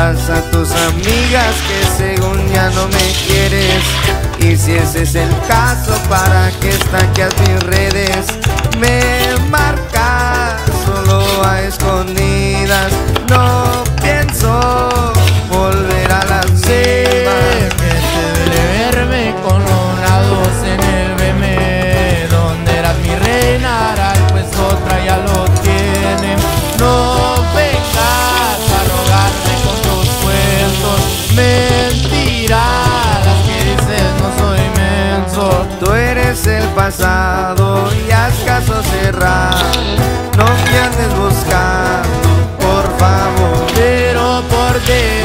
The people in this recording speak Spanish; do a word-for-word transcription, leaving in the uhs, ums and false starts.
cuentas a tus amigas que según ya no me quieres. Y si ese es el caso, ¿para qué stalkeas mis redes? Me marcas solo a escondidas. No pienso volver a las mismas. Sé que te duele verme con los lados en el B M. Donde eras mi reina, ahora pues otra ya lo tiene. No vengas a rogarme con tus cuentos, mentiras, las que dices no soy menso. Tú eres el pasado y haz caso cerrado. No me andes buscando, por favor. Pero por ti